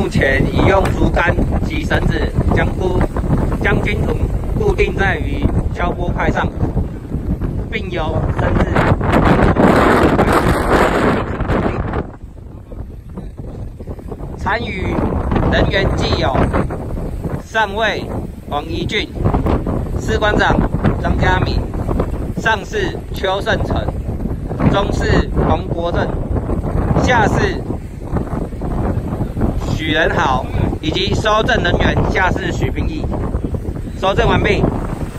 目前已用竹竿及绳子将军豚固定在于消波块上，并由绳子参与人员既有上尉王一俊、士官长张家明、上士邱胜成、中士黄国正、下士许仁豪以及收证人员下士许平义。收证完毕。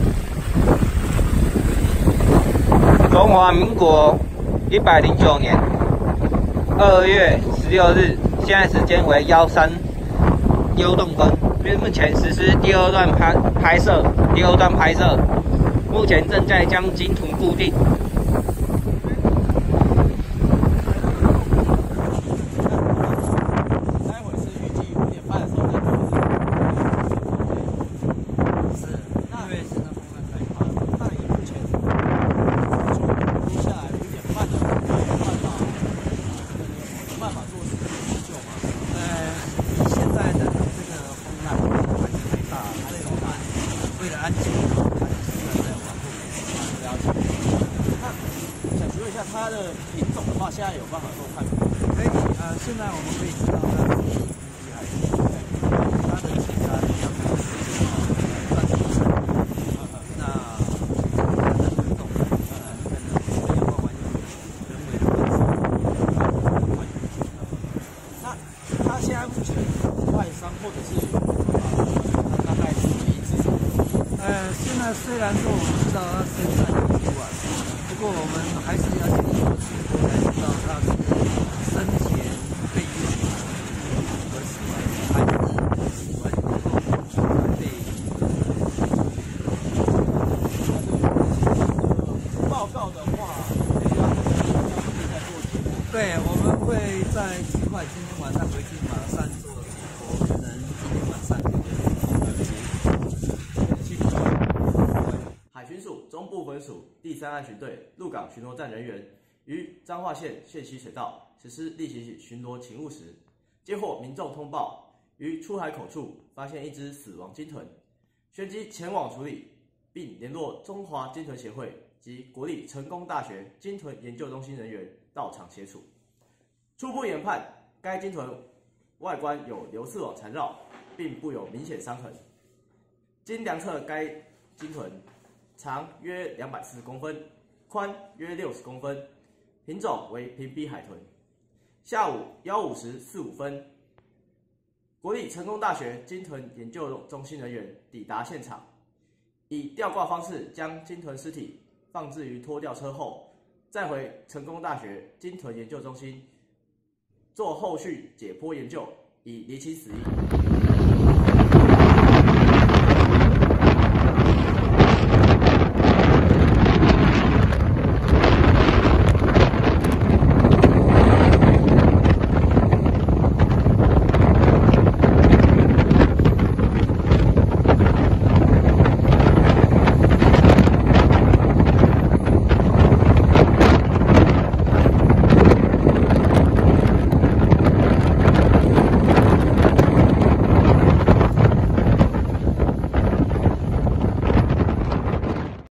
中华民国109年2月16日，现在时间为13幽洞分。目前实施第二段拍摄，目前正在将鲸豚固定。 为了安全，它是在防护，了解。那想请问一下，它的品种的话，现在有办法做判别？可以，现在我们可以知道它是品种还是它的其他比较多是算是那它的品种可能没有办法用人为的方式那它现在目前外商或者是大概是现在虽然说我们知道它生产有出来，不过我们还是要经过直播才知道它是生前被用和死亡还是死亡以后被报告的话，对，我们会在尽快今天晚上回去马上做直播，可能今天晚上。 海巡署中部分署第3岸巡队鹿港巡逻站人员于彰化县县溪水道实施例行巡逻勤务时，接获民众通报，于出海口处发现一只死亡鲸豚，旋即前往处理，并联络中华鲸豚协会及国立成功大学鲸豚研究中心人员到场协处。初步研判，该鲸豚外观有流刺网缠绕，并不有明显伤痕。经量测，该鲸豚长约240公分，宽约60公分，品种为平鼻海豚。下午15时45分，国立成功大学鲸豚研究中心人员抵达现场，以吊挂方式将鲸豚尸体放置于拖吊车后，再回成功大学鲸豚研究中心做后续解剖研究，以厘清死因。